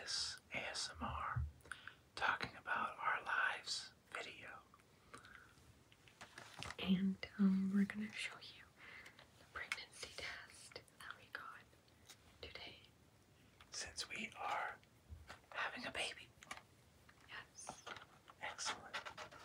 this ASMR talking about our lives video. And we're gonna show you the pregnancy test that we got today. Since we are having a baby. Yes. Excellent.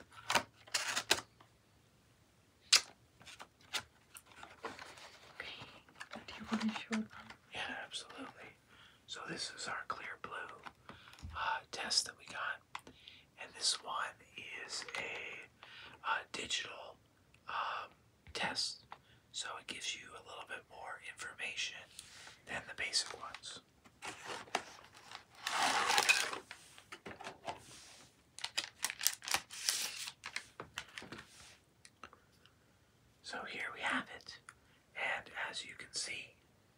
Okay. Do you want to show them? Yeah, absolutely. So this is our clear blue test that we got, and this one is a digital test, so it gives you a little bit more information than the basic ones. So here we have it, and as you can see,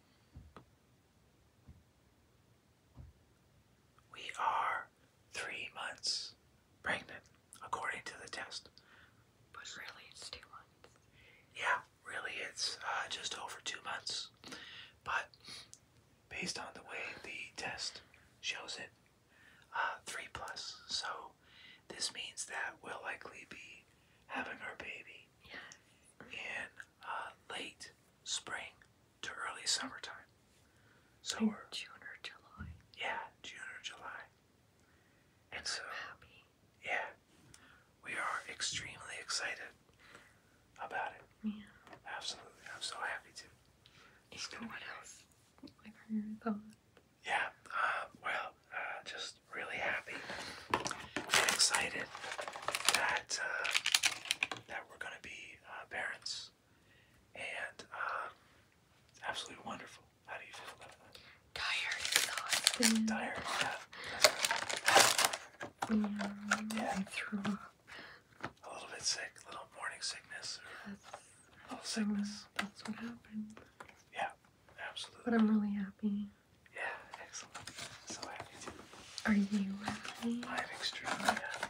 we are 3 months pregnant, according to the test. But really, it's 2 months. Yeah, really, it's just over 2 months. But based on the way the test shows it, 3 plus. So this means that we'll likely be having our baby in late spring to early summertime. So In we're, June or July. yeah, June or July. And so, I'm happy. yeah, we are extremely excited about it. Yeah. Absolutely, I'm so happy to. It's So gonna what be else? Like, are your thoughts? Yeah, just really happy and excited that that we're going to be parents, and absolutely wonderful. How do you feel about that? Tired, exhausted. Tired? Yeah, that's right. Yeah. I threw up. A little bit sick, a little morning sickness, or Yes. a little So sickness. that's what happened. Yeah, absolutely. But I'm really happy. Yeah, excellent. So happy too. Are you happy? I'm extremely happy.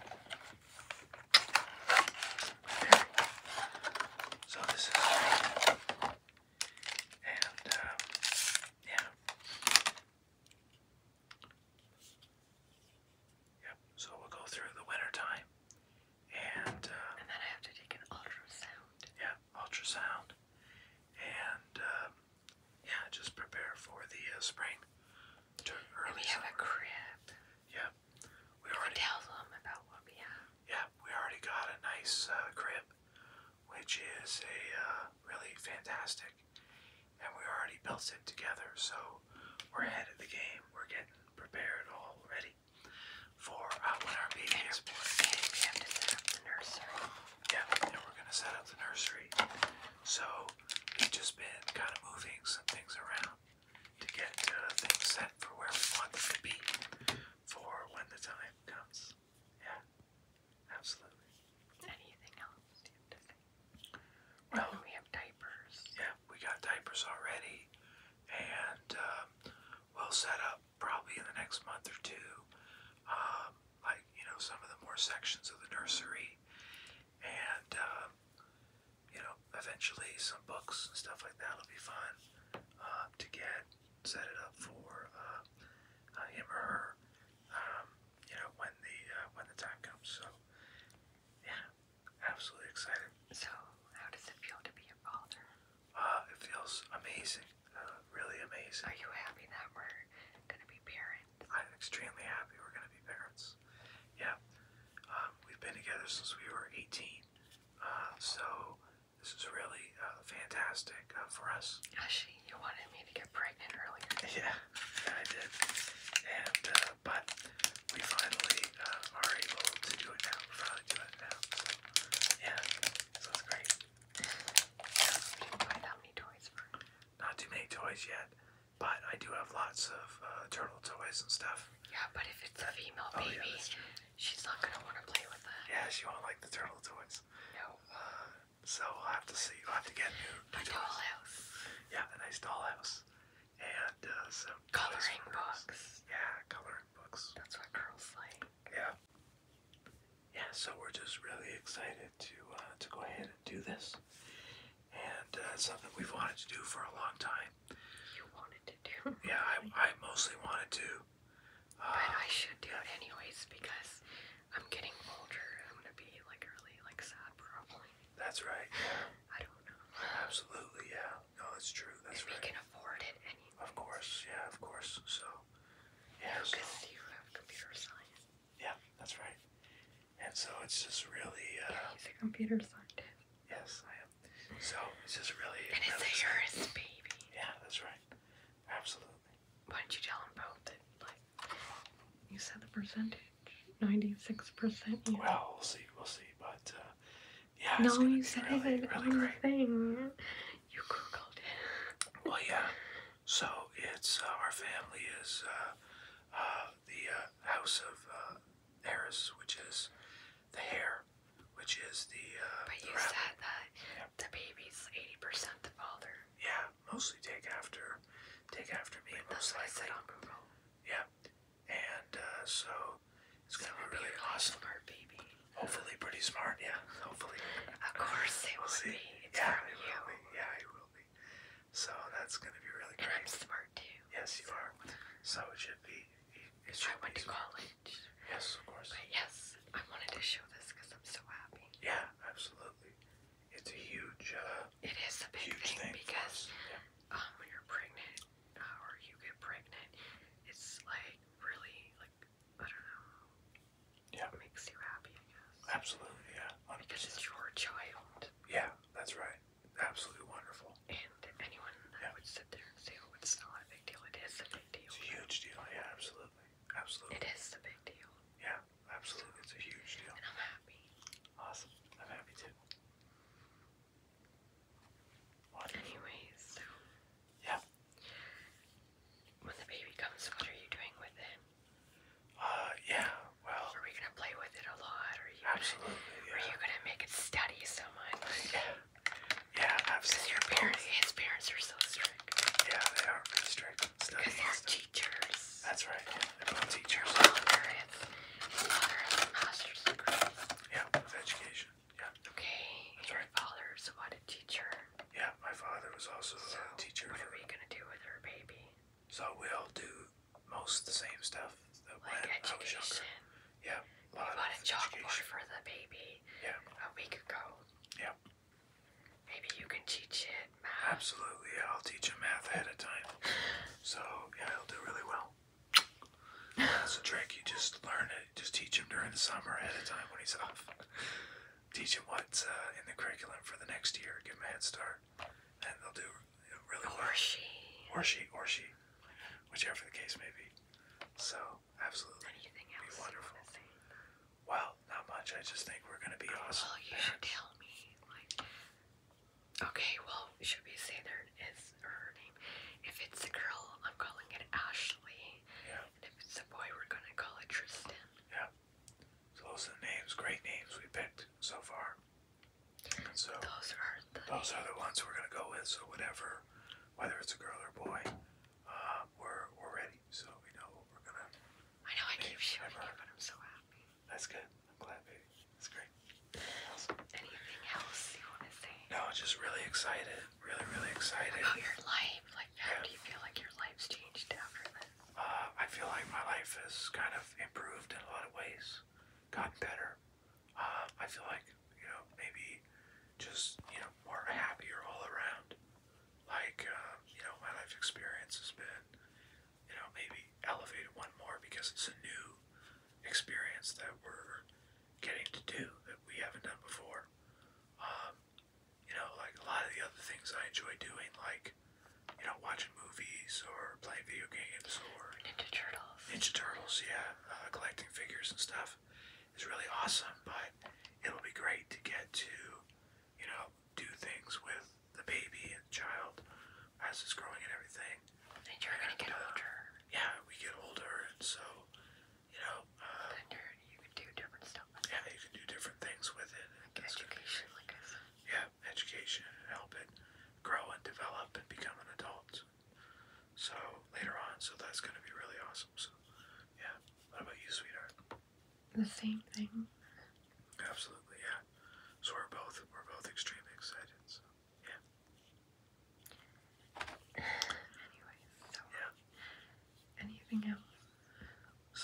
So this is great. And, yeah. Yep, so we'll go through the winter time. And, And then I have to take an ultrasound. yeah, ultrasound. And, yeah, just prepare for the spring to early And we have a summer. crib. Yeah, we You already, can tell them about what we have. yeah, we already got a nice crib, which is really fantastic, and we already built it together, so we're ahead of the game. We're getting prepared already for when our baby is born. And we have to set up the nursery. Yeah, and we're gonna set up the nursery. So we've just been kind of moving some things around to get things set for where we want them to be for when the time comes. Yeah, absolutely. Anything else you have to say? Well, And we have diapers. yeah, we got diapers already, and we'll set up probably in the next month or two, like, some of the more sections of the nursery, and, eventually some books and stuff like that will be fun to get set it up for him or her, when the time comes. So, yeah, absolutely excited. So, how does it feel to be a father? It feels amazing, really amazing. Are you happy that we're gonna be parents? I'm extremely happy we're going to be parents. Yeah, we've been together since we were 18, so this is really fantastic for us. Actually, you wanted me to get pregnant earlier. Yeah, I did. And, but we finally are able to do it now. We're finally doing it now. So, yeah, so it's great. Did you buy that many toys for her? Not too many toys yet, but I do have lots of turtle toys and stuff. Yeah, but if it's a female Oh, baby, yeah, that's true. she's not gonna want to play with that. Yeah, she won't like the turtle toys. No. So we'll have to see. We'll have to get new A toys. dollhouse. Yeah, a nice dollhouse. And some Coloring toys for us. books. Yeah, coloring books. That's what girls like. Yeah. Yeah, so we're just really excited to go ahead and do this. And it's something we've wanted to do for a long time. You wanted to do. Yeah, I mostly wanted to. But I should do it anyways because I'm getting older. I'm gonna be like really like sad probably. That's right. Yeah. I don't know. Absolutely. Yeah. No, it's true. That's and right. we can afford it anyway. Of course. Yeah. Of course. So. Yeah. Because So, you have computer science. yeah. That's right. And so it's just really. He's a computer scientist. Yes, I am. So it's just really. And it's really a Harris baby. Yeah, that's right. Absolutely. Why don't you tell them both that, like, you said the percentage? 96%. Yeah. Well, we'll see. We'll see. But, yeah. No, it's gonna you be said really, it really on the great. thing. You Googled it. Well, yeah. So it's our family is the house of Harris, which is the hair, which is the. But the you rabbit. said that Yeah. the baby's 80% the father. Yeah, mostly take after me, That's most what I likely. said on Google. Yeah, and so it's gonna be really awesome. Smart baby. Hopefully, pretty smart. Yeah, hopefully. Of course it We'll will see. be. It's Yeah, from it you. will be. Yeah, it will be. So that's gonna be really And I'm great. smart too. Yes, you are. So it should be. It I should went be to smart. college. Yes, of course. But yes, I wanted to show this because I'm so happy. Yeah, absolutely. It's a huge, It is a big huge thing thing for because us. Yeah. when you're pregnant or you get pregnant, it's like really like I don't know. Yeah. It makes you happy, I guess. Absolutely, yeah. Because 100%. it's your child. Yeah, that's right. Absolutely wonderful. And anyone that would sit there and say, "Oh, it's not a big deal," it is a big deal. It's a huge deal. Yeah, absolutely. Absolutely. It is a big deal. Yeah, absolutely. It's a huge deal. And I'm happy. Awesome. I'm happy too. Wonderful. Anyways, so Yeah. when the baby comes, what are you doing with it? Yeah. Well, Are we gonna play with it a lot? Or are you absolutely. Are Yeah. you gonna make it study so much? Yeah. Yeah, Because absolutely. his parents are so strict. Yeah, they are pretty strict on Because studying. they're and stuff. teachers. That's right. Yeah. They're both teachers. His father has a master's degree. Yeah, with education. Yeah. Okay. That's Your right. father's what, a teacher? Yeah, my father was also So a teacher. what are we gonna do with our baby? So we'll do most of the same stuff that when Like I was younger. education. Yeah, a We lot bought of a chalkboard education. for the baby Yeah, a week ago. yeah, Maybe you can teach it math. absolutely. Yeah, I'll teach him math ahead of time. So yeah, he'll do really well. That's a trick. You just learn it. Just teach him during the summer ahead of time when he's off. Teach him what's in the curriculum for the next year. Give him a head start, and they'll do really well. Or she. Or she, whichever the case may be. So absolutely. Anything Be else wonderful. you want to say? Well, not much. I just think we're gonna be awesome. Well, you should tell me. Like, okay, well, should we say there is her name? If it's a girl, I'm calling it Ashley. Yeah. And if it's a boy, we're gonna call it Tristan. Yeah. So those are the names, great names we picked so far. And so Those are the ones we're gonna go with. So whatever, whether it's a girl or a boy, we're ready. So we know what we're gonna. I know I keep showing you, Never. but I'm so happy. That's good. I'm glad, baby. That's great. Awesome. Anything else you want to say? No, just really excited. Really excited. About your life? Like, how Yeah. do you feel like your life's changed after this? I feel like my life has kind of improved in a lot of ways, gotten better. I feel like, maybe just, more happier all around. Like, my life experience has been, maybe elevated one more because it's a new experience that we're getting to do that we haven't done before. Like a lot of the other things I enjoy doing, like, watching movies or playing video games or Ninja Turtles. Ninja Turtles, yeah, collecting figures and stuff is really awesome, but it'll be great to get to, do things with the baby and child as it's growing and everything. And you're gonna get older. Yeah, we get older, and so, Then you can do different stuff. yeah, you can do different things with it. And Like that's gonna be education, great. like I said. Yeah, education, help it grow and develop and become an adult. So later on, so that's going to be really awesome. So, yeah. What about you, sweetheart? The same thing. Absolutely, yeah. So we're both extremely excited. So, yeah. Anyway, so Yeah. anything else? So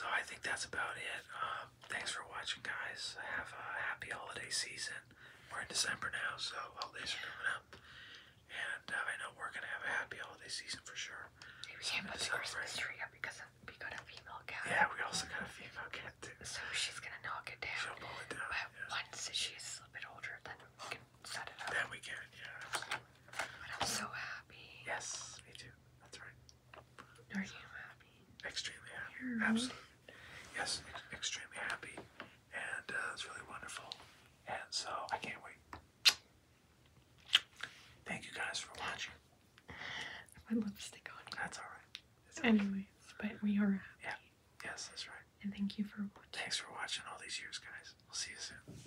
that's about it. Thanks for watching, guys. Have a happy holiday season. We're in December now, so holidays are coming up. And I know we're going to have a happy holiday season for sure. We can't put the Christmas tree up because we got a female cat. Yeah, we also got a female cat too. So she's going to knock it down. She'll pull it down. But once she's a bit older, then we can set it up. Then we can, yeah, absolutely. But I'm so happy. Yes, me too. That's right. Are you happy? Extremely happy. You're Absolutely. Yes, extremely happy. And it's really wonderful. And so I can't wait. Thank you guys for watching. My lipstick on you. That's alright. Anyways, but we are happy. Yeah. Yes, that's right. And thank you for watching. Thanks for watching all these years, guys. We'll see you soon.